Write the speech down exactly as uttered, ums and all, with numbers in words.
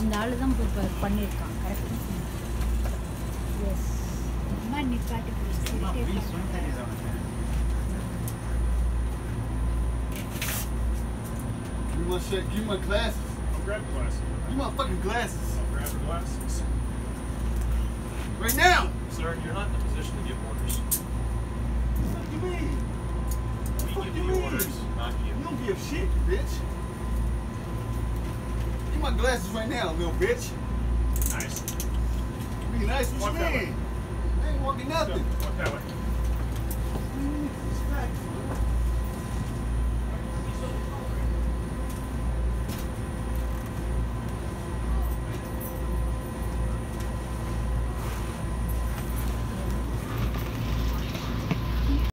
அந்த ஆளு தான் இப்போ பண்ணியிருக்கான் கரெக்டாக. எஸ் அம்மா நிப்பாட்டு You want shit? Give me my glasses. I'll grab the glasses. Give me my fucking glasses. I'll grab the glasses. Right now! Sir, you're not in a position to give orders. What do you mean? We What give you you mean? orders, not you. You don't give shit, bitch. Give me my glasses right now, little bitch. Nice. Be nice. What Walk you that mean? way. I ain't walking Let's go. nothing. Walk that way.